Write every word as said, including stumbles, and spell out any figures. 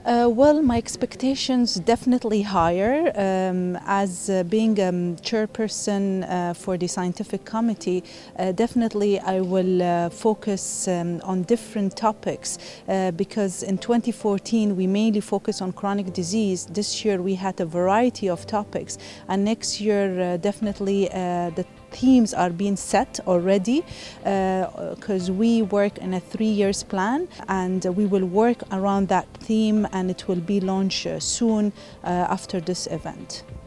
Uh, well, my expectations definitely higher. Um, as uh, being um, chairperson uh, for the scientific committee, uh, definitely I will uh, focus um, on different topics uh, because in twenty fourteen we mainly focused on chronic disease. This year we had a variety of topics, and next year uh, definitely uh, the themes are being set already because uh, we work in a three years plan, and we will work around that theme, and it will be launched soon uh, after this event.